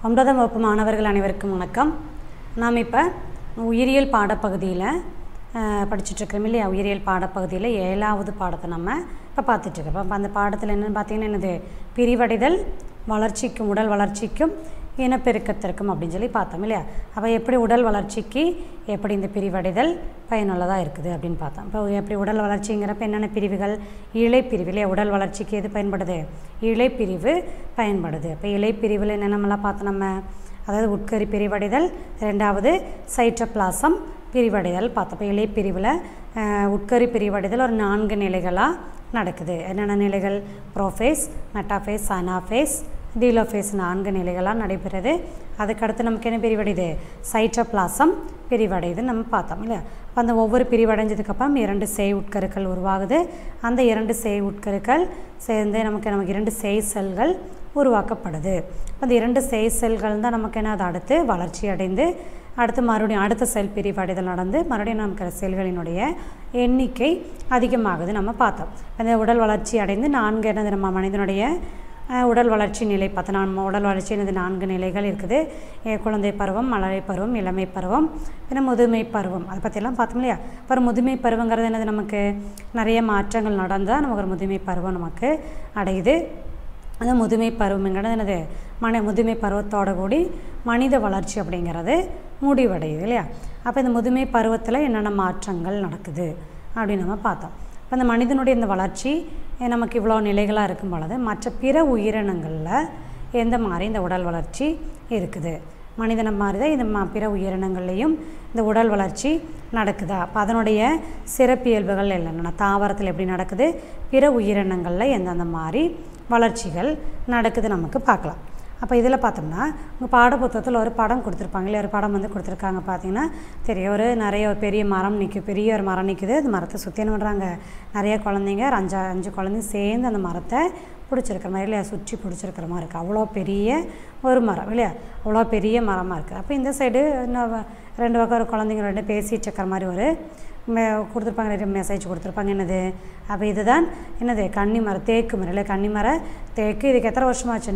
9ஆம் வகுப்பு மாணவர்கள் அனைவருக்கும் வணக்கம். நாம் இப்போ உயிரியல் பாடப்பகுதியில் படிச்சுட்ருக்கோம் இல்லையா? உயிரியல் பாடப்பகுதியில் 7வது பாடத்தை நம்ம இப்போ பார்த்துட்ருக்கோம். இப்போ அந்த பாடத்தில் என்னென்னு பார்த்தீங்கன்னா என்னது பிரிவடைதல் வளர்ச்சிக்கும் உடல் வளர்ச்சிக்கும் இனப்பெருக்கத்திற்கும் அப்படின்னு சொல்லி பார்த்தோம் இல்லையா? அப்போ எப்படி உடல் வளர்ச்சிக்கு எப்படி இந்த பிரிவடைதல் பயனுள்ளதாக இருக்குது அப்படின்னு பார்த்தோம். இப்போ எப்படி உடல் வளர்ச்சிங்கிறப்ப என்னென்ன பிரிவுகள்? இழைப்பிரிவு இல்லையா? உடல் வளர்ச்சிக்கு எது பயன்படுது? இழைப்பிரிவு பயன்படுது. இப்போ இழைப்பிரிவில் என்னென்னலாம் பார்த்தோம் நம்ம? அதாவது உட்கரு பிரிவடைதல், ரெண்டாவது சைட்டோபிளாசம் பிரிவடைதல் பார்த்தோம். இப்போ இலைப்பிரிவில் உட்கரு பிரிவடைதல் ஒரு 4 நிலைகளாக நடக்குது. என்னென்ன நிலைகள்? ப்ரோஃபேஸ், மெட்டாஃபேஸ், அனாஃபேஸ், டீலோஃபேஸ் 4 நிலைகளாக நடைபெறுது. அதுக்கடுத்து நமக்கு என்ன பிரிவடையுது? சைட்டோபிளாசம் பிரிவடையுதுன்னு நம்ம பார்த்தோம் இல்லையா? அப்போ அந்த ஒவ்வொரு பிரிவடைஞ்சதுக்கப்புறம் 2 சேய் உட்கருக்கள் உருவாகுது. அந்த 2 சேய் உட்கருக்கள் சேர்ந்து நமக்கு 2 சேய் செல்கள் உருவாக்கப்படுது. அந்த 2 சேய் செல்கள் தான் நமக்கு என்ன? அது அடுத்து வளர்ச்சி அடைந்து அடுத்து மறுபடியும் அடுத்த செல் பிரிவடைதல் நடந்து மறுபடியும் நமக்கு செல்களினுடைய எண்ணிக்கை அதிகமாகுது நம்ம பார்த்தோம். அந்த உடல் வளர்ச்சி அடைந்து 4 என்னது நம்ம மனிதனுடைய உடல் வளர்ச்சி நிலை பார்த்தோம். நம்ம உடல் வளர்ச்சி என்னது 4 நிலைகள் இருக்குது. குழந்தை பருவம், மழலை பருவம், இளமை பருவம், பின்ன முதுமை பருவம். அதை பற்றியெல்லாம் பார்த்தோம் இல்லையா? அப்புறம் முதுமை பருவங்கிறது என்னது? நமக்கு நிறைய மாற்றங்கள் நடந்தால் நமக்கு ஒரு முதுமை பருவம் நமக்கு அடையுது. அந்த முதுமை பருவங்கிறது என்னது? முதுமை பருவத்தோட கூடி மனித வளர்ச்சி அப்படிங்கிறது முடிவடையுது இல்லையா? அப்போ இந்த முதுமை பருவத்தில் என்னென்ன மாற்றங்கள் நடக்குது அப்படின்னு நம்ம பார்த்தோம். இப்போ இந்த மனிதனுடைய இந்த வளர்ச்சி நமக்கு இவ்வளோ நிலைகளாக இருக்கும் பொழுது மற்ற பிற உயிரினங்களில் எந்த மாதிரி இந்த உடல் வளர்ச்சி இருக்குது? மனிதனை மாதிரி தான் இந்த பிற உயிரினங்கள்லேயும் இந்த உடல் வளர்ச்சி நடக்குதா? அப்போ அதனுடைய சிறப்பியல்புகள் என்னென்ன? தாவரத்தில் எப்படி நடக்குது? பிற உயிரினங்களில் எந்தெந்த மாதிரி வளர்ச்சிகள் நடக்குது நமக்கு பார்க்கலாம். அப்போ இதில் பார்த்தோம்னா உங்கள் பாடப்புத்தகத்தில் ஒரு படம் கொடுத்துருப்பாங்க இல்லை? ஒரு படம் கொடுத்துருக்காங்க பார்த்தீங்கன்னா ஒரு நிறைய பெரிய மரம் நிற்கும். பெரிய ஒரு மரம் நிற்குது. அந்த மரத்தை சுற்றி என்ன பண்ணுறாங்க? நிறைய குழந்தைங்க 5 குழந்தைங்க சேர்ந்து அந்த மரத்தை பிடிச்சிருக்கிற மாதிரி இல்லையா? சுற்றி பிடிச்சிருக்கிற மாதிரி இருக்குது. அவ்வளோ பெரிய ஒரு மரம் இல்லையா? அவ்வளோ பெரிய மரமாக இருக்குது. அப்போ இந்த சைடு இன்னும் 2 பக்கம் ஒரு குழந்தைங்க 2 பேசிகிட்டு இருக்கிற மாதிரி ஒரு கொடுத்துருப்பாங்க, நிறைய மெசேஜ் கொடுத்துருப்பாங்க. என்னது? அப்போ இதுதான் என்னது? கன்னிமர தேக்கு மரம் இல்லை? கன்னிமர தேக்கு. இதுக்கு எத்தனை வருஷமாச்சு?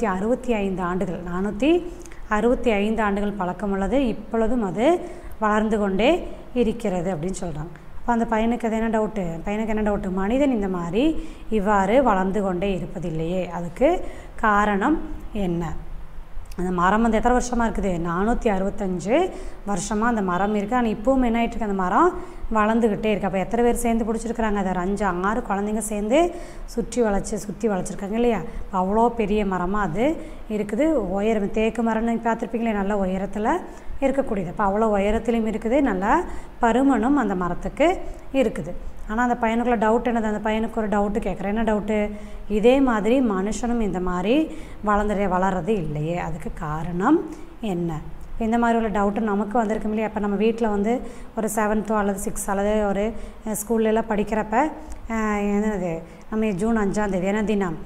465 ஆண்டுகள். 465 ஆண்டுகள் பழக்கம் உள்ளது. இப்பொழுதும் அது வளர்ந்து கொண்டே இருக்கிறது அப்படின்னு சொல்கிறாங்க. அப்போ அந்த பையனுக்கு அது என்ன டவுட்டு? மனிதன் இந்த மாதிரி இவ்வாறு வளர்ந்து கொண்டே இருப்பதில்லையே, அதுக்கு காரணம் என்ன? அந்த மரம் எத்தனை வருஷமாக இருக்குது? 465 வருஷமாக அந்த மரம் இருக்குது. ஆனால் இப்பவும் என்ன ஆகிட்டுருக்கு? அந்த மரம் வளர்ந்துக்கிட்டே இருக்குது. அப்போ எத்தனை பேர் சேர்ந்து பிடிச்சிருக்கிறாங்க? அதை 5-6 குழந்தைங்க சேர்ந்து சுற்றி வளைச்சிருக்காங்க இல்லையா? இப்போ அவ்வளோ பெரிய மரமாக அது இருக்குது. உயரம் தேக்கு மரம்னு பார்த்துருப்பீங்களே, நல்ல உயரத்தில் இருக்கக்கூடியது. அப்போ அவ்வளோ உயரத்துலேயும் இருக்குது, நல்லா பருமனும் அந்த மரத்துக்கு இருக்குது. ஆனால் அந்த பையனுக்குள்ள டவுட் என்னது? அந்த பையனுக்கு ஒரு டவுட்டு கேட்குறேன். என்ன டவுட்டு? இதே மாதிரி மனுஷனும் இந்த மாதிரி வளர்றது இல்லையே, அதுக்கு காரணம் என்ன? இந்த மாதிரி உள்ள டவுட்டு நமக்கு வந்திருக்கும் இல்லையா? அப்போ நம்ம வீட்டில் ஒரு 7th அல்லது 6th அல்லது ஒரு ஸ்கூல்லலாம் படிக்கிறப்ப என்னது நம்ம ஜூன் 5ஆம் தேதி என்ன தினம்?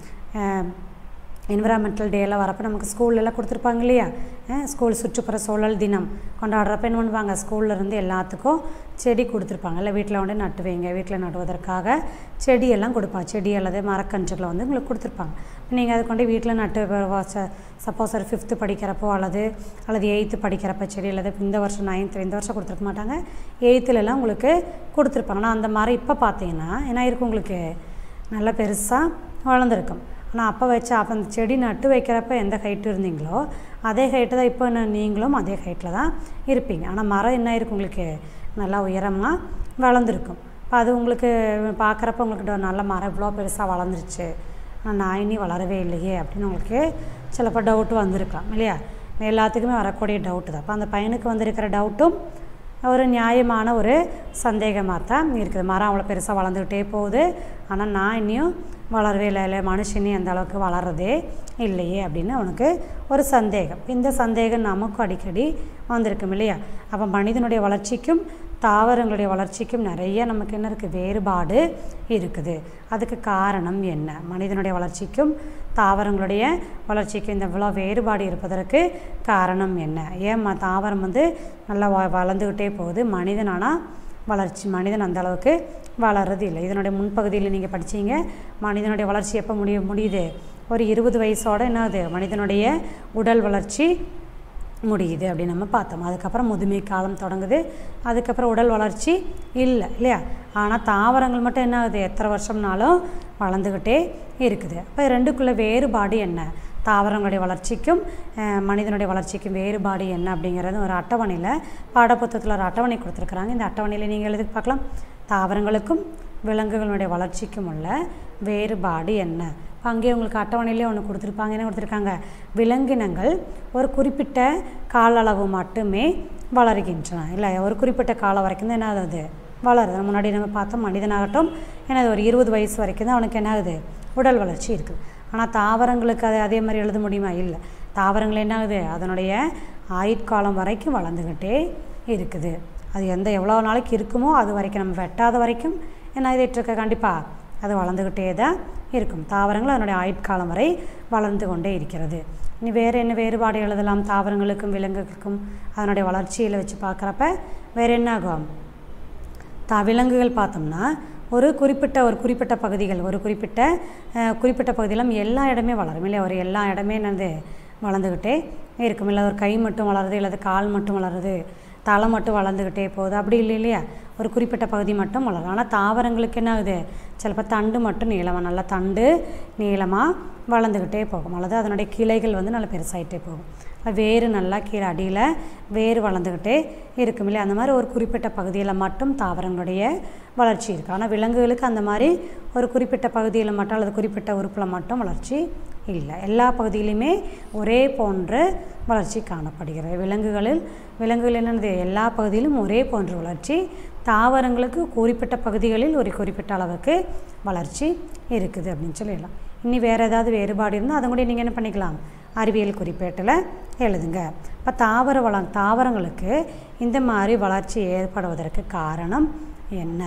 என்விரான்மெண்டல் டேலாம் வரப்போ நமக்கு ஸ்கூல்லலாம் கொடுத்துருப்பாங்க இல்லையா? ஸ்கூல் சுற்றுப்புற சூழல் தினம் கொண்டாடுறப்ப என்ன பண்ணுவாங்க? ஸ்கூல்லேருந்து எல்லாத்துக்கும் செடி கொடுத்துருப்பாங்க இல்லை? வீட்டில் நட்டு வைங்க, வீட்டில் நடுவதற்காக செடியெல்லாம் கொடுப்பாங்க. செடி அல்லது மரக்கன்றுகளை உங்களுக்கு கொடுத்துருப்பாங்க. நீங்கள் அதை கொண்டு வீட்டில் நட்டு சப்போஸ் ஒரு 5th படிக்கிறப்போ அல்லது 8th படிக்கிறப்ப செடி அல்லது இந்த வருஷம் 9th இந்த வருஷம் கொடுத்துருக்க மாட்டாங்க, 8thலலாம் உங்களுக்கு கொடுத்துருப்பாங்க. ஆனால் அந்த மரம் இப்போ பார்த்தீங்கன்னா என்ன இருக்கும்? உங்களுக்கு நல்லா பெருசாக வளர்ந்துருக்கும். ஆனால் அப்போ அந்த செடி நட்டு வைக்கிறப்ப எந்த ஹைட்டு இருந்தீங்களோ அதே ஹைட்டு தான் இப்போ நீங்களும் அதே ஹைட்டில் தான் இருப்பீங்க. ஆனால் மரம் என்ன இருக்கும்? உங்களுக்கு நல்லா உயரமாக வளர்ந்துருக்கும். இப்போ அது உங்களுக்கு பார்க்குறப்ப உங்களுக்கு நல்ல மரம் இவ்வளோ பெருசாக வளர்ந்துருச்சு, நான் இனி வளரவே இல்லையே அப்படின்னு உங்களுக்கு சிலப்போ டவுட்டு வந்திருக்கலாம் இல்லையா? எல்லாத்துக்குமே வரக்கூடிய டவுட்டு தான். அப்போ அந்த பையனுக்கு வந்திருக்கிற டவுட்டும் ஒரு நியாயமான ஒரு சந்தேகமாக தான் இருக்குது. மரம் அவ்வளோ பெருசாக வளர்ந்துக்கிட்டே போகுது, ஆனால் நான் இன்னும் வளரவே இல்லை, மனுஷனே அந்த அளவுக்கு வளர்றதே இல்லையே அப்படின்னு அவனுக்கு ஒரு சந்தேகம். இந்த சந்தேகம் நமக்கும் அடிக்கடி வந்திருக்கும் இல்லையா? அப்போ மனிதனுடைய வளர்ச்சிக்கும் தாவரங்களுடைய வளர்ச்சிக்கும் நிறைய நமக்கு என்ன இருக்குது? வேறுபாடு இருக்குது. அதுக்கு காரணம் என்ன? மனிதனுடைய வளர்ச்சிக்கும் தாவரங்களுடைய வளர்ச்சிக்கும் இந்த இவ்வளோ வேறுபாடு இருப்பதற்கு காரணம் என்ன? ஏன் தாவரம் நல்லா வளர்ந்துக்கிட்டே போகுது, மனிதன் அந்த அளவுக்கு வளர்றது இல்லை. இதனுடைய முன்பகுதியில் நீங்கள் படிச்சீங்க, மனிதனுடைய வளர்ச்சி எப்போ முடியுது? ஒரு 20 வயசோட என்னது மனிதனுடைய உடல் வளர்ச்சி முடியுது அப்படின்னு நம்ம பார்த்தோம். அதுக்கப்புறம் முதுமை காலம் தொடங்குது. அதுக்கப்புறம் உடல் வளர்ச்சி இல்லை இல்லையா? ஆனால் தாவரங்கள் மட்டும் என்ன ஆகுது, எத்தனை வருஷம்னாலும் வளர்ந்துக்கிட்டே இருக்குது. அப்போ ரெண்டுக்குள்ளே வேறுபாடு என்ன, தாவரங்களுடைய வளர்ச்சிக்கும் மனிதனுடைய வளர்ச்சிக்கும் வேறுபாடு என்ன அப்படிங்கிறது ஒரு அட்டவணையில் பாடப்புத்தகத்தில் ஒரு அட்டவணை கொடுத்துருக்குறாங்க. இந்த அட்டவணையில் நீங்கள் எழுதி பார்க்கலாம். தாவரங்களுக்கும் விலங்குகளுடைய வளர்ச்சிக்கும் உள்ள வேறுபாடு என்ன. இப்போ அங்கேயே உங்களுக்கு அட்டவணையிலே ஒன்று கொடுத்துருப்பாங்க. என்ன கொடுத்துருக்காங்க, விலங்கினங்கள் ஒரு குறிப்பிட்ட கால அளவு மட்டுமே வளர்கின்றன. இல்லை, ஒரு குறிப்பிட்ட காலம் வரைக்கும் தான் என்ன ஆகுது, வளருது. முன்னாடி நம்ம பார்த்தோம், மனிதனாகட்டும் என்னது ஒரு 20 வயசு வரைக்கும் தான் அவனுக்கு என்ன ஆகுது, உடல் வளர்ச்சி இருக்குது. ஆனால் தாவரங்களுக்கு அதே மாதிரி எழுத முடியுமா? இல்லை. தாவரங்கள் என்ன ஆகுது, அதனுடைய ஆயுட்காலம் வரைக்கும் வளர்ந்துக்கிட்டே இருக்குது. அது எவ்வளோ நாளைக்கு இருக்குமோ அது வரைக்கும், நம்ம வெட்டாத வரைக்கும் என்ன ஆகிட்டுருக்க, கண்டிப்பாக அது வளர்ந்துக்கிட்டே தான் இருக்கும். தாவரங்கள் அதனுடைய ஆயுட்காலம் வரை வளர்ந்து கொண்டே இருக்கிறது. இனி வேறு என்ன வேறுபாடு எழுதலாம் தாவரங்களுக்கும் விலங்குகளுக்கும் அதனுடைய வளர்ச்சியில் வச்சு பார்க்குறப்ப வேறு என்ன ஆகும், விலங்குகள் பார்த்தோம்னா ஒரு குறிப்பிட்ட பகுதிகள், ஒரு குறிப்பிட்ட பகுதியில் எல்லா இடமே வளரும் இல்லையா? ஒரு எல்லா இடமே என்னது வளர்ந்துக்கிட்டே இருக்கும். இல்லை ஒரு கை மட்டும் வளருது, இல்லை கால் மட்டும் வளருது, தலை மட்டும் வளர்ந்துக்கிட்டே போகுது, அப்படி இல்லை இல்லையா? ஒரு குறிப்பிட்ட பகுதி மட்டும் வளரும். ஆனால் தாவரங்களுக்கு என்ன ஆகுது, சிலப்போ தண்டு மட்டும் நீளமாக, நல்லா தண்டு நீளமாக வளர்ந்துக்கிட்டே போகும். அல்லது அதனுடைய கிளைகள் நல்ல பெருசாகிட்டே போகும். வேறு நல்லா கீழே அடியில் வேறு வளர்ந்துக்கிட்டே இருக்கும் இல்லையா? அந்த மாதிரி ஒரு குறிப்பிட்ட பகுதியில் மட்டும் தாவரங்களுடைய வளர்ச்சி இருக்குது. ஆனால் விலங்குகளுக்கு அந்த மாதிரி ஒரு குறிப்பிட்ட பகுதியில் மட்டும் அல்லது குறிப்பிட்ட உறுப்பில் மட்டும் வளர்ச்சி இல்லை. எல்லா பகுதியிலுமே ஒரே போன்ற வளர்ச்சி காணப்படுகிறது. விலங்குகள் என்னது, எல்லா பகுதியிலும் ஒரே போன்ற வளர்ச்சி. தாவரங்களுக்கு குறிப்பிட்ட பகுதிகளில் ஒரு குறிப்பிட்ட அளவுக்கு வளர்ச்சி இருக்குது அப்படின்னு சொல்லிடலாம். இனி வேறு ஏதாவது வேறுபாடு இருந்தால் அதை கூட நீங்கள் என்ன பண்ணிக்கலாம், அறிவியல் குறிப்பேட்டில் எழுதுங்க. இப்போ தாவரங்களுக்கு இந்த மாதிரி வளர்ச்சி ஏற்படுவதற்கு காரணம் என்ன,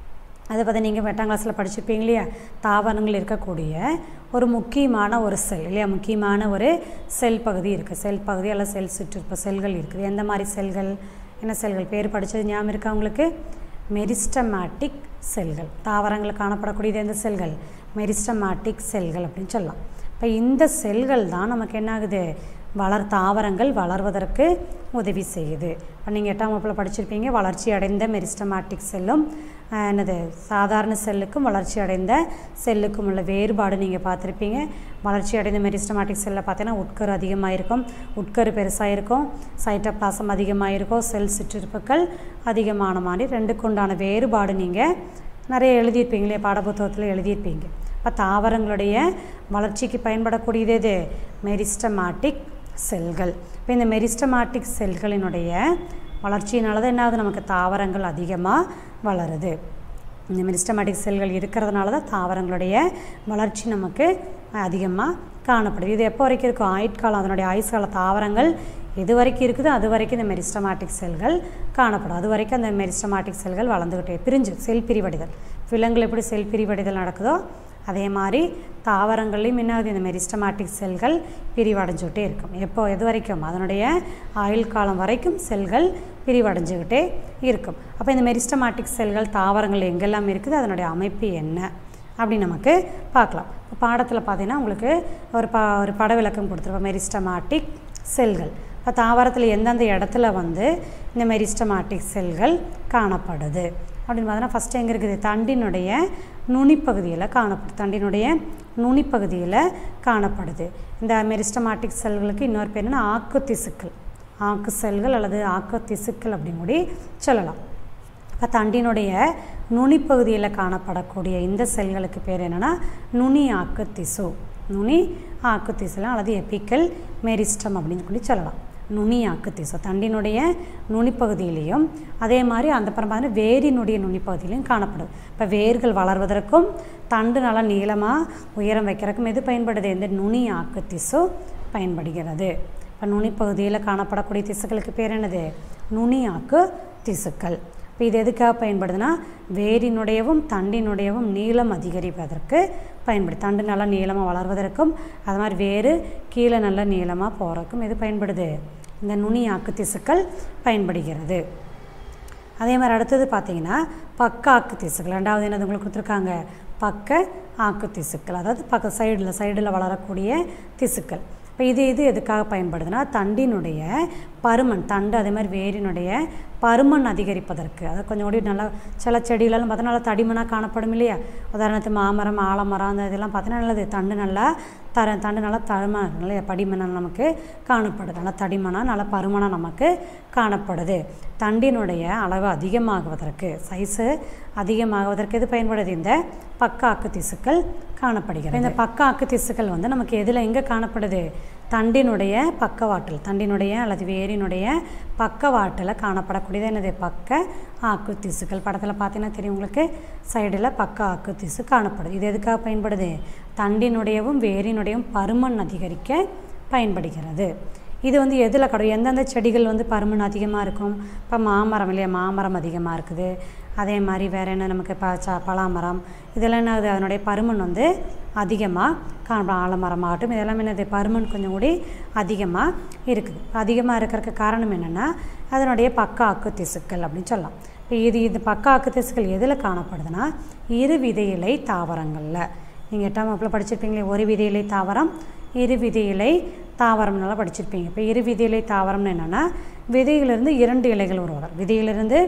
அதை பற்றி நீங்கள் 8ஆம் கிளாஸில் படிச்சுருப்பீங்க இல்லையா? தாவரங்கள் இருக்கக்கூடிய ஒரு முக்கியமான ஒரு செல் இல்லையா, முக்கியமான ஒரு செல் பகுதி இருக்குது. செல் பகுதி அல்ல செல் சுற்றிருப்ப செல்கள் இருக்குது. எந்த மாதிரி செல்கள், என்ன செல்கள், பேர் படித்தது ஞாபகம் இருக்கா உங்களுக்கு? மெரிஸ்டமேட்டிக் செல்கள். தாவரங்கள் காணப்படக்கூடியது எந்த செல்கள், மெரிஸ்டமேட்டிக் செல்கள் அப்படின்னு சொல்லலாம். இப்போ இந்த செல்கள் தான் நமக்கு என்ன ஆகுது, தாவரங்கள் வளர்வதற்கு உதவி செய்யுது. இப்போ நீங்கள் 8ஆம் வகுப்பில் படிச்சிருப்பீங்க, வளர்ச்சி அடைந்த மெரிஸ்டமேட்டிக் செல்லும் என்னது சாதாரண செல்லுக்கும் வளர்ச்சி அடைந்த செல்லுக்கும் உள்ள வேறுபாடு நீங்கள் பார்த்துருப்பீங்க. வளர்ச்சி அடைந்த மெரிஸ்டமேட்டிக் செல்லில் பார்த்தீங்கன்னா உட்கரு அதிகமாக இருக்கும், உட்கரு பெருசாக இருக்கும், சைட்டோபிளாசம் அதிகமாக இருக்கும், செல் சிற்றிருப்புகள் அதிகமான மாதிரி. ரெண்டுக்கு உண்டான வேறுபாடு நீங்கள் நிறைய எழுதியிருப்பீங்களே, பாடப்புத்தகத்தில் எழுதியிருப்பீங்க. இப்போ தாவரங்களுடைய வளர்ச்சிக்கு பயன்படக்கூடியது எது, மெரிஸ்டமேட்டிக் செல்கள். இப்போ இந்த மெரிஸ்டமேட்டிக் செல்களினுடைய வளர்ச்சியினால தான் என்னாவது, நமக்கு தாவரங்கள் அதிகமாக வளருது. இந்த மெரிஸ்டமேட்டிக் செல்கள் இருக்கிறதுனால தான் தாவரங்களுடைய வளர்ச்சி நமக்கு அதிகமாக காணப்படுது. இது எப்போ வரைக்கும் இருக்கும், ஆயுட்காலம், அதனுடைய ஆயுஷ்கால தாவரங்கள் எது வரைக்கும் இருக்குதோ அது வரைக்கும் இந்த மெரிஸ்டமேட்டிக் செல்கள் காணப்படும். அது வரைக்கும் அந்த மெரிஸ்டமேட்டிக் செல்கள் வளர்ந்துக்கிட்டே செல் பிரிவடைதல், விலங்குகள் எப்படி செல் பிரிவடைதல் நடக்குதோ அதே மாதிரி தாவரங்கள்லையும் என்னாவது, இந்த மெரிஸ்டமேட்டிக் செல்கள் பிரிவடைஞ்சுக்கிட்டே இருக்கும். எப்போ, எது வரைக்கும், அதனுடைய ஆயுள் காலம் வரைக்கும் செல்கள் பிரிவடைஞ்சுக்கிட்டே இருக்கும். அப்போ இந்த மெரிஸ்டமேட்டிக் செல்கள் தாவரங்கள் எங்கெல்லாம் இருக்குது, அதனுடைய அமைப்பு என்ன அப்படின்னு நமக்கு பார்க்கலாம். இப்போ பாடத்தில் பார்த்தீங்கன்னா உங்களுக்கு ஒரு பட விளக்கம் கொடுத்துருப்போம், மெரிஸ்டமேட்டிக் செல்கள். இப்போ தாவரத்தில் எந்தெந்த இடத்துல இந்த மெரிஸ்டமேட்டிக் செல்கள் காணப்படுது அப்படின்னு பார்த்தீங்கன்னா, ஃபஸ்ட்டு எங்கே இருக்குது, தண்டினுடைய நுனிப்பகுதியில் காணப்படுது. தண்டினுடைய நுனிப்பகுதியில் காணப்படுது. இந்த மெரிஸ்டமேட்டிக் செல்களுக்கு இன்னொரு பேர் என்னென்னா ஆக்கு திசுக்கள், ஆக்கு செல்கள் அல்லது ஆக்கு திசுக்கள் அப்படின்னு கூட சொல்லலாம். இப்போ தண்டினுடைய நுனிப்பகுதியில் காணப்படக்கூடிய இந்த செல்களுக்கு பேர் என்னென்னா நுனி ஆக்கு திசு, நுனி ஆக்கு திசுலாம் அல்லது எபிக்கல் மெரிஸ்டம் அப்படின்னு சொல்லி சொல்லலாம். நுனி ஆக்கு திசு தண்டினுடைய நுனிப்பகுதியிலையும் அதே மாதிரி அந்த பரம்பரை வேரினுடைய நுனிப்பகுதியிலையும் காணப்படுது. இப்போ வேர்கள் வளர்வதற்கும் தண்டு நல்லா நீளமாக உயரம் வைக்கிறதுக்கும் எது பயன்படுது, இந்த நுனி ஆக்கு திசு பயன்படுகிறது. இப்போ நுனிப்பகுதியில் காணப்படக்கூடிய திசுக்களுக்கு பேர் என்னது, நுனி ஆக்கு திசுக்கள். இப்போ இது எதுக்காக பயன்படுதுன்னா, வேரினுடையவும் தண்டினுடையவும் நீளம் அதிகரிப்பதற்கு பயன்படுது. தண்டு நல்லா நீளமாக வளர்வதற்கும் அது மாதிரி வேறு கீழே நல்லா நீளமாக போகிறதுக்கும் எது பயன்படுது, இந்த நுனி ஆக்கு திசுக்கள் பயன்படுகிறது. அதே மாதிரி அடுத்தது பார்த்திங்கன்னா பக்க ஆக்கு திசுக்கள். ரெண்டாவது என்னது உங்களுக்கு கொடுத்துருக்காங்க, பக்க ஆக்கு திசுக்கள், அதாவது பக்க சைடில் வளரக்கூடிய திசுக்கள். இப்போ இது எதுக்காக பயன்படுதுன்னா தண்டினுடைய பருமன், தண்டு அதே மாதிரி வேரினுடைய பருமன் அதிகரிப்பதற்கு. அதை கொஞ்சம் கூடி நல்லா சில செடிகளெல்லாம் பார்த்தா நல்லா தடிமனாக காணப்படும் இல்லையா. உதாரணத்துக்கு மாமரம், ஆலமரம் அந்த இதெல்லாம் பார்த்தீங்கன்னா நல்லது, தண்டு நல்லா தருமனாக நல்ல படிமனாக நமக்கு காணப்படுது, நல்லா தடிமனாக நல்லா பருமனாக நமக்கு காணப்படுது. தண்டினுடைய அளவு அதிகமாகுவதற்கு, சைஸு அதிகமாகுவதற்கு எது பயன்படுது? இந்த பக்க ஆக்கு திசுக்கள் காணப்படுகிறது. இந்த பக்க ஆக்கு திசுக்கள் நமக்கு எதில் எங்கே காணப்படுது? தண்டினுடைய பக்கவாட்டில், தண்டினுடைய அல்லது வேரினுடைய பக்கவாட்டில் காணப்படக்கூடியது என்னது? பக்க ஆக்கு திசுக்கள். படத்தில் பார்த்தீங்கன்னா தெரியும் உங்களுக்கு, சைடில் பக்க ஆக்கு திசு காணப்படுது. இது எதுக்காக பயன்படுது? தண்டினுடையவும் வேரினுடையவும் பருமன் அதிகரிக்க பயன்படுகிறது. இது எதில் எந்தெந்த செடிகள் பருமன் அதிகமாக இருக்கும்? இப்போ மாமரம் இல்லையா, மாமரம் அதிகமாக இருக்குது. அதே மாதிரி வேறு என்ன நமக்கு பலாமரம், இதெல்லாம் என்ன ஆகுது? அதனுடைய பருமன் அதிகமாக காணப்படும். ஆலமரமாகட்டும், இதெல்லாம் என்னது? பருமன் கொஞ்சம் கூடி அதிகமாக இருக்குது. அதிகமாக இருக்கிறதுக்கு காரணம் என்னென்னா அதனுடைய பக்க ஆக்கு திசுக்கள் அப்படின்னு சொல்லலாம். இப்போ இது பக்க ஆக்கு திசுக்கள் எதில் காணப்படுதுன்னா இரு விதை இலை தாவரங்களில். நீங்கள் 8ஆம் வகுப்பில் படிச்சிருப்பீங்களே, ஒரு விதை இலை தாவரம், இரு விதை இலை தாவரம்னால படிச்சிருப்பீங்க. இப்போ இரு விதை இலை தாவரம்னு என்னென்னா விதையிலிருந்து 2 இலைகள் உருவாகும். விதையிலிருந்து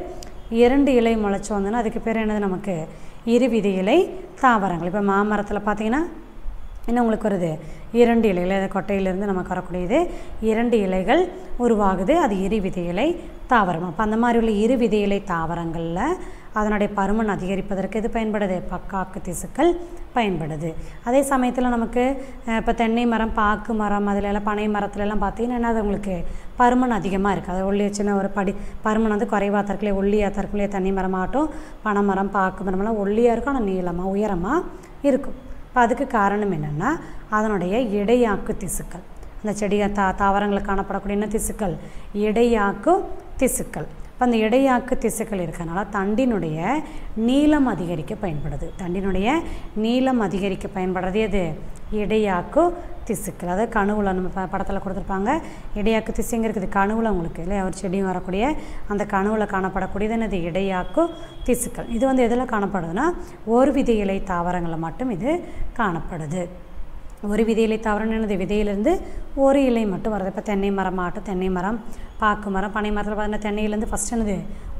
2 இலை முளைச்சி வந்தோன்னா அதுக்கு பேர் என்னது? நமக்கு இரு விதை இலை தாவரங்கள். இப்போ மாமரத்தில் பார்த்தீங்கன்னா என்ன உங்களுக்கு வருது? 2 இலைகள், கொட்டையிலிருந்து நமக்கு வரக்கூடியது 2 இலைகள் உருவாகுது. அது இரு விதை இலை தாவரம். அப்போ அந்த மாதிரி உள்ள இரு விதை இலை தாவரங்களில் அதனுடைய பருமன் அதிகரிப்பதற்கு எது பயன்படுது? பக்க ஆக்கு திசுக்கள் பயன்படுது. அதே சமயத்தில் நமக்கு இப்போ தென்னை மரம், பாக்கு மரம், அதிலெல்லாம் பனை மரத்துலலாம் பார்த்தீங்கன்னா என்னது? உங்களுக்கு பருமன் அதிகமாக இருக்குது. அது ஒல்லி சின்ன ஒரு பருமன் குறைவாக தற்கொலை, ஒல்லியாக தற்கொலை. தென்னை மரமாகட்டும், பனை மரம், பாக்கு மரமெல்லாம் ஒல்லியாக இருக்கும், ஆனால் நீளமாக உயரமாக இருக்கும். இப்போ அதுக்கு காரணம் என்னென்னா அதனுடைய இடையாக்கு திசுக்கள். அந்த தாவரங்களுக்கு காணப்படக்கூடிய என்ன திசுக்கள்? இடையாக்கு திசுக்கள். இப்போ அந்த இடையாக்கு திசுக்கள் இருக்கிறதுனால தண்டினுடைய நீளம் அதிகரிக்க பயன்படுது. தண்டினுடைய நீளம் அதிகரிக்க பயன்படுறது எது? இடையாக்கு திசுக்கள். அதாவது கணுவில் நம்ம படத்தில் கொடுத்துருப்பாங்க, இடையாக்கு திசுங்க இருக்குது கணுவில் உங்களுக்கு இல்லை, ஒரு செடியும் வரக்கூடிய அந்த கணுவில் காணப்படக்கூடியது என்னது? இடையாக்கு திசுக்கள். இது எதில் காணப்படுதுன்னா ஒரு விதை இலை தாவரங்களில் மட்டும் இது காணப்படுது. ஒரு விதை இலை தாவரம் என்னது? விதையிலேருந்து ஒரு இலை மட்டும் வருது. இப்போ தென்னை மரம் ஆகட்டும், தென்னை மரம், பாக்கு மரம், பனை மரத்தில் பார்த்தீங்கன்னா தென்னையிலேருந்து ஃபஸ்ட் என்னது?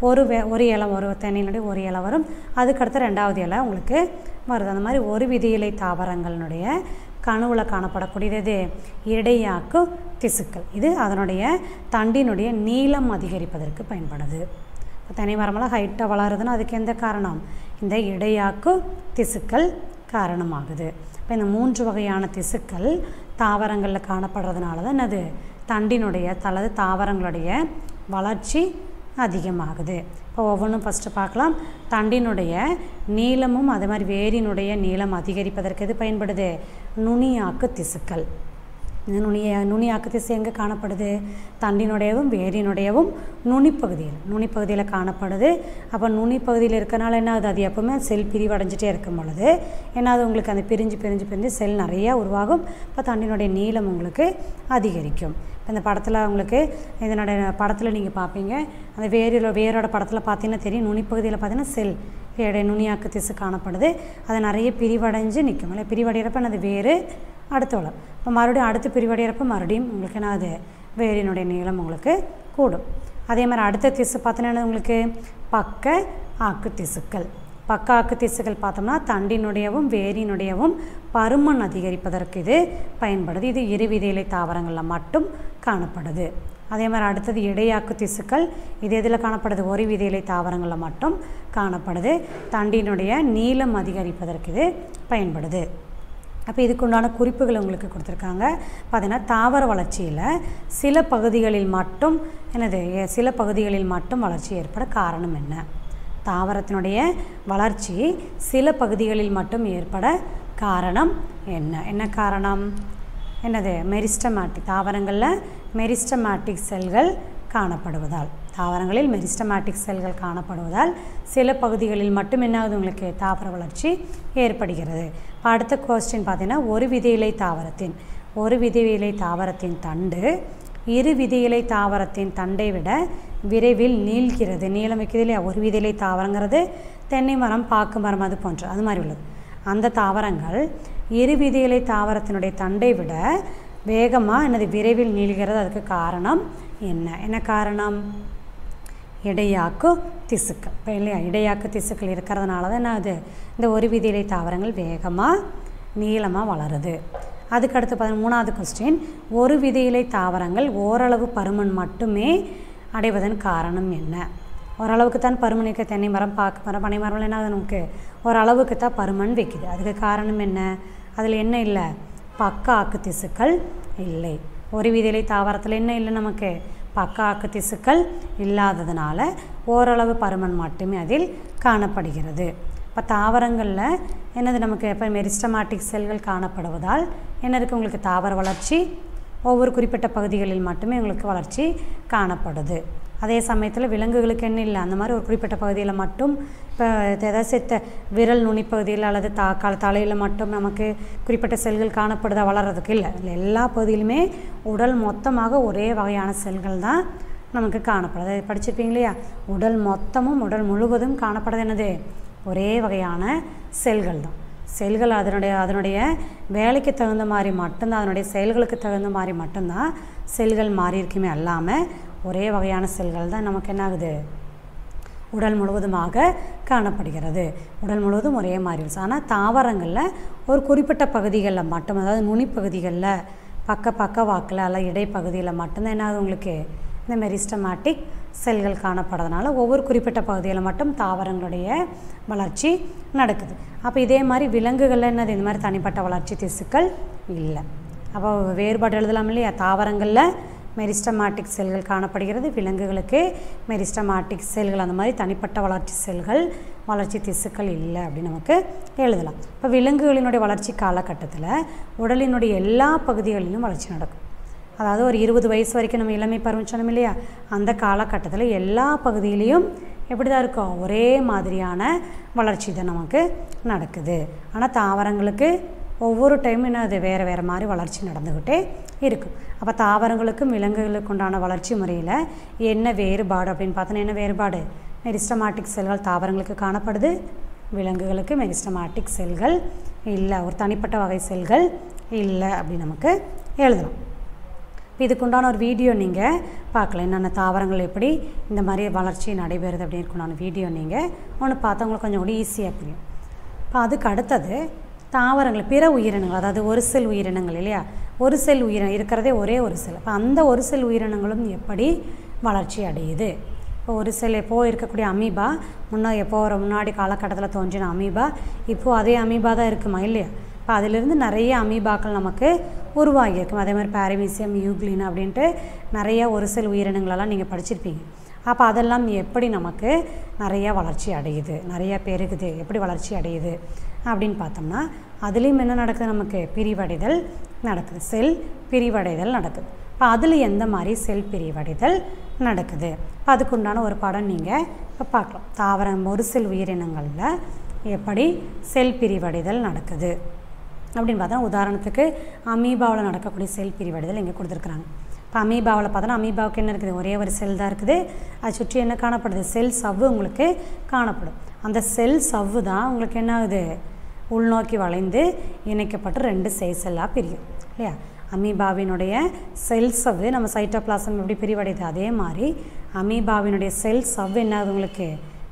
ஒரு இலை, ஒரு தென்னையினுடைய ஒரு இலை வரும். அதுக்கடுத்து 2வது இலை உங்களுக்கு வருது. அந்த மாதிரி ஒரு விதை இலை தாவரங்களினுடைய கணுவில் காணப்படக்கூடியது இடையாக்கு திசுக்கள். இது அதனுடைய தண்டினுடைய நீளம் அதிகரிப்பதற்கு பயன்படுது. இப்போ தென்னை மரமெல்லாம் ஹைட்டாக வளருதுன்னா அதுக்கு எந்த காரணம்? இந்த இடையாக்கு திசுக்கள் காரணமாகுது. இப்போ இந்த 3 வகையான திசுக்கள் தாவரங்களில் காணப்படுறதுனால தான் என்னது? தண்டினுடைய அல்லது தாவரங்களுடைய வளர்ச்சி அதிகமாகுது. இப்போ ஒவ்வொன்றும் ஃபஸ்ட்டு பார்க்கலாம். தண்டினுடைய நீளமும் அதே மாதிரி வேரினுடைய நீளம் அதிகரிப்பதற்கு எது பயன்படுது? நுனியாக்கு திசுக்கள். இந்த நுனியாக்கு திசு எங்கே காணப்படுது? தண்டினுடையவும் வேரினுடையவும் நுனிப்பகுதியில் காணப்படுது. அப்போ நுனிப்பகுதியில் இருக்கனால என்ன ஆகுது? அது எப்போவுமே செல் பிரிவடைஞ்சிட்டே இருக்கும் பொழுது என்ன ஆகுது? உங்களுக்கு அந்த பிரிஞ்சு செல் நிறையா உருவாகும். இப்போ தண்டினுடைய நீளம் உங்களுக்கு அதிகரிக்கும். இப்போ இந்த படத்தில் உங்களுக்கு இதனுடைய படத்தில் நீங்கள் பார்ப்பீங்க, அந்த வேரோட படத்தில் பார்த்தீங்கன்னா தெரியும், நுனிப்பகுதியில் பார்த்தீங்கன்னா செல் நுனியாக்கு திசு காணப்படுது. அது நிறைய பிரிவடைஞ்சு நிற்கும் இல்லை, பிரிவடைகிறப்ப அது வேறு அடுத்து வளரும். இப்போ மறுபடியும் அடுத்து பிரிவடைகிறப்ப மறுபடியும் உங்களுக்கு என்ன ஆகுது? வேரினுடைய நீளம் உங்களுக்கு கூடும். அதே மாதிரி அடுத்த திசு பார்த்தீங்கன்னா உங்களுக்கு பக்க ஆக்கு திசுக்கள். பக்க ஆக்கு திசுக்கள் பார்த்தோம்னா தண்டினுடையவும் வேரினுடையவும் பருமன் அதிகரிப்பதற்கு இது பயன்படுது. இது இரு விதை இலை தாவரங்களில் மட்டும் காணப்படுது. அதே மாதிரி அடுத்தது இடையாக்கு திசுக்கள். இது எதில் காணப்படுது? ஒரு விதை இலை தாவரங்களில் மட்டும் காணப்படுது. தண்டினுடைய நீளம் அதிகரிப்பதற்கு இது பயன்படுது. அப்போ இதுக்குண்டான குறிப்புகள் உங்களுக்கு கொடுத்துருக்காங்க. பார்த்தீங்கன்னா தாவர வளர்ச்சியில் சில பகுதிகளில் மட்டும் வளர்ச்சி ஏற்பட காரணம் என்ன? தாவரத்தினுடைய வளர்ச்சி சில பகுதிகளில் மட்டும் ஏற்பட காரணம் என்ன காரணம்? என்னது? மெரிஸ்டமேட்டிக். தாவரங்களில் மெரிஸ்டமேட்டிக் செல்கள் காணப்படுவதால், தாவரங்களில் மெரிஸ்டமேட்டிக் செல்கள் காணப்படுவதால் சில பகுதிகளில் மட்டும் என்ன ஆகுது? உங்களுக்கு தாவர வளர்ச்சி ஏற்படுகிறது. அடுத்த கொஸ்டின் பார்த்தீங்கன்னா ஒரு விதை இலை தாவரத்தின் தண்டு இரு விதை இலை தாவரத்தின் தண்டை விட விரைவில் நீளம் வைக்கிறது இல்லையா? ஒரு விதை இலை தாவரங்கிறது தென்னை மரம், பாக்கு மரம் அது போன்ற அது மாதிரி உள்ளது. அந்த தாவரங்கள் இருவிதியிலை தாவரத்தினுடைய தண்டை விட வேகமாக விரைவில் நீள்கிறது. அதுக்கு காரணம் என்ன காரணம்? இடையாக்கு திசுக்கள். இப்போ இல்லையா, இடையாக்கு திசுக்கள் இருக்கிறதுனால தான் அது இந்த ஒரு விதியிலை தாவரங்கள் வேகமாக நீளமாக வளருது. அதுக்கடுத்து 13வது கொஸ்டின், ஒரு விதியிலை தாவரங்கள் ஓரளவு பருமன் மட்டுமே அடைவதன் காரணம் என்ன? ஓரளவுக்கு தான் பருமன் வைக்க தென்னை மரம், பாக்கு மரம், பனை மரம் என்ன நமக்கு ஓரளவுக்கு தான் பருமன் வைக்குது. அதுக்கு காரணம் என்ன? அதில் என்ன இல்லை? பக்க ஆக்கு திசுக்கள் இல்லை. ஒரு விதியிலை தாவரத்தில் என்ன இல்லை? நமக்கு பக்க ஆக்கு திசுக்கள் இல்லாததுனால ஓரளவு பருமன் மட்டுமே அதில் காணப்படுகிறது. இப்போ தாவரங்களில் என்னது நமக்கு இப்போ மெரிஸ்டமாட்டிக் செல்கள் காணப்படுவதால் என்ன இருக்குது? உங்களுக்கு தாவர வளர்ச்சி ஒவ்வொரு குறிப்பிட்ட பகுதிகளில் மட்டுமே உங்களுக்கு வளர்ச்சி காணப்படுது. அதே சமயத்தில் விலங்குகளுக்கு என்ன இல்லை? அந்த மாதிரி ஒரு குறிப்பிட்ட பகுதியில் மட்டும் இப்போ ஏதாவது விரல் நுனிப்பகுதியில் அல்லது தலையில் மட்டும் நமக்கு குறிப்பிட்ட செல்கள் காணப்படுதா? வளர்கிறதுக்கு இல்லை. எல்லா பகுதியிலுமே உடல் மொத்தமாக ஒரே வகையான செல்கள் தான் நமக்கு காணப்படுது. அதை படிச்சிருப்பீங்க இல்லையா? உடல் மொத்தமும் உடல் முழுவதும் காணப்படுது என்னது? ஒரே வகையான செல்கள் தான். செல்கள் அதனுடைய வேலைக்கு தகுந்த மாதிரி மட்டும்தான், அதனுடைய செயல்களுக்கு தகுந்த மாதிரி மட்டும்தான் செல்கள் மாறி இருக்குமே அல்லாமல் ஒரே வகையான செல்கள் தான் நமக்கு என்ன ஆகுது? உடல் முழுவதுமாக காணப்படுகிறது. உடல் முழுவதும் ஒரே மாதிரி இருந்துச்சு. ஆனால் தாவரங்களில் ஒரு குறிப்பிட்ட பகுதிகளில் மட்டும், அதாவது நுனிப்பகுதிகளில் பக்க வாக்கில் அல்ல இடைப்பகுதியில் மட்டும்தான் என்ன ஆகுது? உங்களுக்கு இந்த மெரிஸ்டமாட்டிக் செல்கள் காணப்படுறதுனால ஒவ்வொரு குறிப்பிட்ட பகுதியில் மட்டும் தாவரங்களுடைய வளர்ச்சி நடக்குது. அப்போ இதே மாதிரி விலங்குகளில் என்னது? இந்த மாதிரி தனிப்பட்ட வளர்ச்சி திசுக்கள் இல்லை. அப்போ வேறுபாடு எழுதலாம் இல்லையா? தாவரங்களில் மெரிஸ்டமாட்டிக் செல்கள் காணப்படுகிறது, விலங்குகளுக்கு மெரிஸ்டமாட்டிக் செல்கள் அந்த மாதிரி தனிப்பட்ட வளர்ச்சி திசுக்கள் இல்லை அப்படின்னு நமக்கு எழுதலாம். இப்போ விலங்குகளினுடைய வளர்ச்சி காலகட்டத்தில் உடலினுடைய எல்லா பகுதிகளிலும் வளர்ச்சி நடக்கும். அதாவது ஒரு 20 வயசு வரைக்கும் நம்ம இளமை பருவம் சொன்னோம் இல்லையா? அந்த காலகட்டத்தில் எல்லா பகுதியிலையும் எப்படி தான் இருக்கும்? ஒரே மாதிரியான வளர்ச்சி தான் நமக்கு நடக்குது. ஆனால் தாவரங்களுக்கு ஒவ்வொரு டைமும் என்ன அது வேறு மாதிரி வளர்ச்சி நடந்துக்கிட்டே இருக்கும். அப்போ தாவரங்களுக்கும் விலங்குகளுக்கு உண்டான வளர்ச்சி முறையில் என்ன வேறுபாடு அப்படின்னு பார்த்தோன்னா என்ன வேறுபாடு? மெரிஸ்டமாட்டிக் செல்கள் தாவரங்களுக்கு காணப்படுது, விலங்குகளுக்கு மெரிஸ்டமாட்டிக் செல்கள் இல்லை, ஒரு தனிப்பட்ட வகை செல்கள் இல்லை அப்படின்னு நமக்கு எழுதலாம். இதுக்குண்டான ஒரு வீடியோ நீங்கள் பார்க்கலாம். என்னென்ன தாவரங்கள் எப்படி இந்த மாதிரி வளர்ச்சி நடைபெறுது அப்படின்னுக்குண்டான வீடியோ நீங்கள் ஒன்று பார்த்தா உங்களுக்கு கொஞ்சம் கூட ஈஸியாக புரியும். இப்போ அதுக்கு அடுத்தது தாவரங்கள், பிற உயிரினங்கள், அதாவது ஒரு செல் உயிரினங்கள் இல்லையா? ஒரு செல் உயிரினம் இருக்கிறதே ஒரே ஒரு செல். இப்போ அந்த ஒரு செல் உயிரினங்களும் எப்படி வளர்ச்சி அடையுது? இப்போ ஒரு செல் எப்போது இருக்கக்கூடிய அமீபா முன்னாடி காலகட்டத்தில் தோன்றின அமீபா இப்போது அதே அமீபா தான் இருக்குமா இல்லையா? இப்போ அதிலிருந்து நிறைய அமீபாக்கள் நமக்கு உருவாகியிருக்கும். அதே மாதிரி பாரமீசியம், யூக்ளின் அப்படின்ட்டு நிறைய ஒரு செல் உயிரினங்களெல்லாம் நீங்கள் படிச்சிருப்பீங்க. அப்போ அதெல்லாம் எப்படி நமக்கு நிறையா வளர்ச்சி அடையுது, நிறையா பெருகுது, எப்படி வளர்ச்சி அடையுது அப்படின்னு பார்த்தோம்னா அதுலேயும் என்ன நடக்குது? நமக்கு பிரிவடைதல் நடக்குது, செல் பிரிவடைதல் நடக்குது. இப்போ அதில் எந்த மாதிரி செல் பிரிவடைதல் நடக்குது? இப்போ அதுக்குண்டான ஒரு படம் நீங்கள் இப்போ பார்க்கலாம். தாவரம் ஒரு செல் உயிரினங்களில் எப்படி செல் பிரிவடைதல் நடக்குது அப்படின்னு பார்த்தோன்னா உதாரணத்துக்கு அமீபாவில் நடக்கக்கூடிய செல் பிரிவடைதல் இங்கே கொடுத்துருக்குறாங்க. இப்போ அமீபாவில் பார்த்தோன்னா அமீபாவுக்கு என்ன இருக்குது? ஒரே ஒரு செல் தான் இருக்குது. அதை சுற்றி என்ன காணப்படுது? செல் சவ்வு உங்களுக்கு காணப்படும். அந்த செல் சவ்வு தான் உங்களுக்கு என்ன ஆகுது? உள்நோக்கி வளைந்து இணைக்கப்பட்டு 2 செல்லாக பிரியும் இல்லையா? அமீபாவினுடைய செல் சவ்வு நம்ம சைட்டோபிளாசம் எப்படி பிரிவடையுது அதே மாதிரி அமீபாவினுடைய செல் சவ்வு என்ன ஆகுது? உங்களுக்கு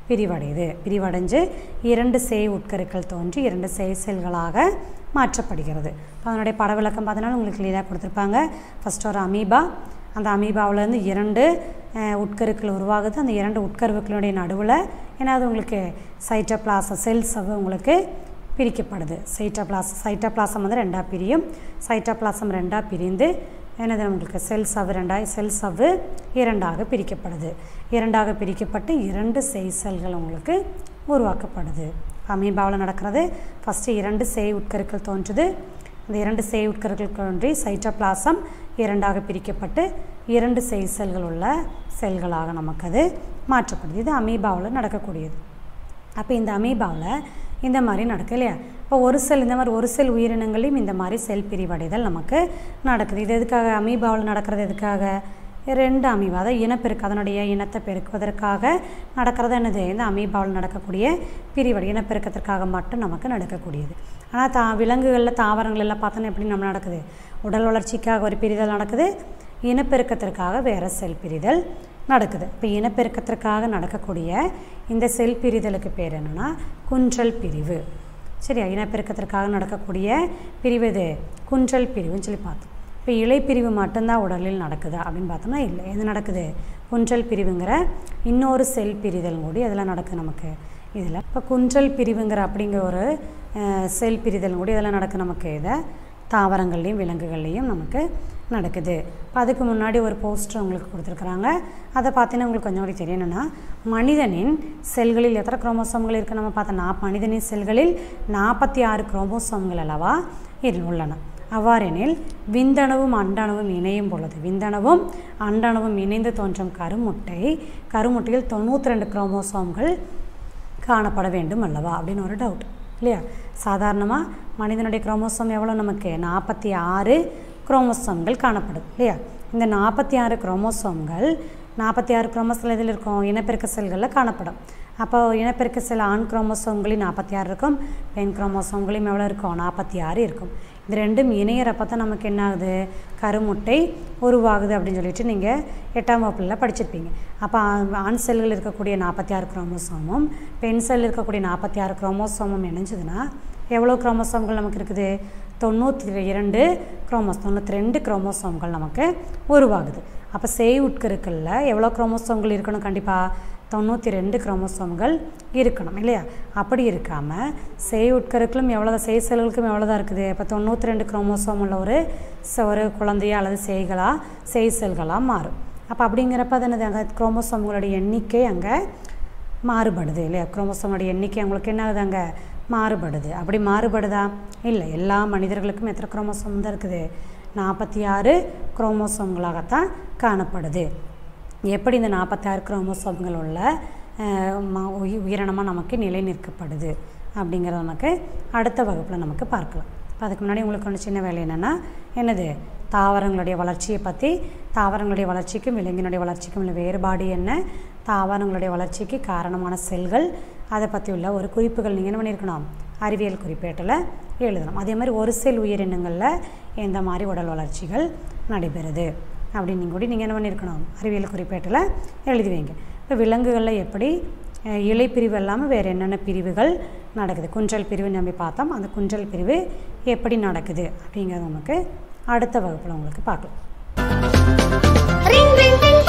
பிரிவடைஞ்சு 2 சேய் உட்கருக்கள் தோன்றி 2 செல்களாக மாற்றப்படுகிறது. இப்போ அதனுடைய பட விளக்கம் பார்த்தீங்கன்னா உங்களுக்கு கிளியராக கொடுத்துருப்பாங்க. ஃபஸ்ட்டு ஒரு அமீபா, அந்த அமீபாவிலேருந்து 2 உட்கருக்கள் உருவாகுது. அந்த 2 உட்கருக்களுடைய நடுவில் ஏன்னா உங்களுக்கு சைட்டோபிளாசம் செல் சவ்வு உங்களுக்கு பிரிக்கப்படுது. சைட்டோபிளாசம் வந்து 2ஆக பிரியும். சைட்டோபிளாசம் 2ஆக பிரிந்து என்னது உங்களுக்கு செல் சவ்வு 2ஆக பிரிக்கப்படுது. 2ஆக பிரிக்கப்பட்டு 2 செல்கள் உங்களுக்கு உருவாக்கப்படுது. அமீபாவில் நடக்கிறது ஃபஸ்ட்டு 2 சேய் உட்கருக்கள் தோன்றுது. இந்த 2 சேய் உட்கருக்கள் தோன்றி சைட்டோபிளாசம் 2ஆக பிரிக்கப்பட்டு 2 செல்கள் உள்ள செல்களாக நமக்கு அது மாற்றப்படுது. இது அமீபாவில் நடக்கக்கூடியது. அப்போ இந்த அமீபாவில் இந்த மாதிரி நடக்குது இல்லையா? இப்போ இந்த மாதிரி ஒரு செல் உயிரினங்களையும் இந்த மாதிரி செல் பிரிவடைதல் நமக்கு நடக்குது. இது எதுக்காக? அமீபாவில் நடக்கிறது எதுக்காக? 2 அமீபா, அதாவது இனப்பெருக்கு, அதனுடைய இனத்தை பெருக்குவதற்காக நடக்கிறது என்னது, இந்த அமீபாவில் நடக்கக்கூடிய பிரிவடை, இனப்பெருக்கத்திற்காக மட்டும் நமக்கு நடக்கக்கூடியது. ஆனால் விலங்குகளில் தாவரங்கள் எல்லாம் பார்த்தோன்னா எப்படி நம்ம நடக்குது, உடல் வளர்ச்சிக்காக ஒரு பிரிதல் நடக்குது, இனப்பெருக்கத்திற்காக வேறு செல் பிரிதல் நடக்குது. இப்போ இனப்பெருக்கத்திற்காக நடக்கக்கூடிய இந்த செல் பிரிதலுக்கு பேர் என்னென்னா குன்றல் பிரிவு. சரியா, இனப்பெருக்கத்திற்காக நடக்கக்கூடிய பிரிவு இது குன்றல் பிரிவுன்னு சொல்லி பார்த்தோம். இப்போ இலைப்பிரிவு மட்டும்தான் உடலில் நடக்குதா அப்படின்னு பார்த்தோம்னா இல்லை. எது நடக்குது, குன்றல் பிரிவுங்கிற இன்னொரு செல் பிரிதல் கூடி அதில் நடக்குது நமக்கு இதில். இப்போ குன்றல் பிரிவுங்கிற அப்படிங்கிற ஒரு செல் பிரிதல் கூடி இதெல்லாம் நடக்குது நமக்கு இதை தாவரங்கள்லேயும் விலங்குகள்லேயும் நமக்கு நடக்குது. இப்போ அதுக்கு முன்னாடி ஒரு போஸ்டர் உங்களுக்கு கொடுத்துருக்குறாங்க, அதை பார்த்தீங்கன்னா உங்களுக்கு கொஞ்சம் கூட தெரியும். என்னென்னா மனிதனின் செல்களில் எத்தனை குரோமோசோம்கள் இருக்குது நம்ம பார்த்தோன்னா, மனிதனின் செல்களில் 46 குரோமோசோம்கள் அல்லவா உள்ளன. அவ்வாறெனில் விந்தணுவும் அண்டணுவும் இணையும் பொழுது, விந்தணுவும் அண்டணுவும் இணைந்து தோன்றும் கருமுட்டையில் 92 குரோமோசோம்கள் காணப்பட வேண்டும் அல்லவா அப்படின்னு ஒரு டவுட் இல்லையா. சாதாரணமாக மனிதனுடைய குரோமோசோம் எவ்வளோ நமக்கு 46 குரோமோசோம்கள் காணப்படுது இல்லையா. இந்த 46 குரோமோசோம்கள் 46 குரோமோசோம் இதில் இருக்கும், இனப்பெருக்க செல்களில் காணப்படும். அப்போ இனப்பெருக்க செல் ஆண் குரோமோசோம்களையும் 46 இருக்கும், பெண் குரோமோசோம்களையும் எவ்வளோ இருக்கும் 46 இருக்கும். இந்த ரெண்டும் இணையிறப்போ தான் நமக்கு என்ன ஆகுது, கருமுட்டை உருவாகுது அப்படின்னு சொல்லிட்டு நீங்கள் 8ஆம் வகுப்பில் படிச்சிருப்பீங்க. அப்போ ஆண் செல்கள் இருக்கக்கூடிய 46 குரோமோசோமும் பெண் செல் இருக்கக்கூடிய 46 குரோமோசோமும் இணைஞ்சதுன்னா எவ்வளோ குரோமோசோம்கள் நமக்கு இருக்குது, 92 குரோமோசோம்கள் நமக்கு உருவாகுது. அப்போ சேய் உட்கருக்களில் எவ்வளோ குரோமோசோம்கள் இருக்கணும், கண்டிப்பாக 92 குரோமோசோம்கள் இருக்கணும் இல்லையா. அப்படி இருக்காமல் சேய் உட்கருக்களும் எவ்வளோ, சேய் செல்களுக்கும் எவ்வளோதான் இருக்குது, இப்போ 92 குரோமோசோம் உள்ள ஒரு குழந்தையா அல்லது சேய் செல்களாக மாறும். அப்போ அப்படிங்கிறப்ப அது என்னது, அங்கே குரோமோசோம்களுடைய எண்ணிக்கை அங்கே மாறுபடுது இல்லையா. குரோமோசோம்களுடைய எண்ணிக்கை அவங்களுக்கு என்ன ஆகுது, அங்கே மாறுபடுது. அப்படி மாறுபடுதா, இல்லை. எல்லா மனிதர்களுக்கும் எத்தனை குரோமோசோம் தான் இருக்குது, 46 குரோமோசோம்களாகத்தான் காணப்படுது. எப்படி இந்த 46 குரோமோசோம்கள் உள்ள உயிரினமாக நமக்கு நிலை நிற்கப்படுது அப்படிங்கிறத நமக்கு அடுத்த வகுப்பில் நமக்கு பார்க்கலாம். இப்போ அதுக்கு முன்னாடி உங்களுக்கு ஒன்று சின்ன வேலை என்னது, தாவரங்களுடைய வளர்ச்சியை பற்றி, தாவரங்களுடைய வளர்ச்சிக்கும் விலங்கினுடைய வளர்ச்சிக்கும் உள்ள வேறுபாடு என்ன, தாவரங்களுடைய வளர்ச்சிக்கு காரணமான செல்கள், அதை பற்றி உள்ள ஒரு குறிப்புகள் நீங்கள் என்ன பண்ணியிருக்கணும், அறிவியல் குறிப்பேட்டில் எழுதணும். அதே மாதிரி ஒரு செல் உயிரினங்களில் எந்த மாதிரி உடல் வளர்ச்சிகள் நடைபெறுது அப்படின்னு நீங்கள் என்ன பண்ணியிருக்கணும், அறிவியல் குறிப்பேட்டில் எழுதி வைங்க. இப்போ விலங்குகளில் எப்படி இலைப்பிரிவு இல்லாமல் வேறு என்னென்ன பிரிவுகள் நடக்குது, குன்றல் பிரிவு நம்ம பார்த்தோம், அந்த குன்றல் பிரிவு எப்படி நடக்குது அப்படிங்கிறது நமக்கு அடுத்த வகுப்பில் உங்களுக்கு பார்க்கலாம்.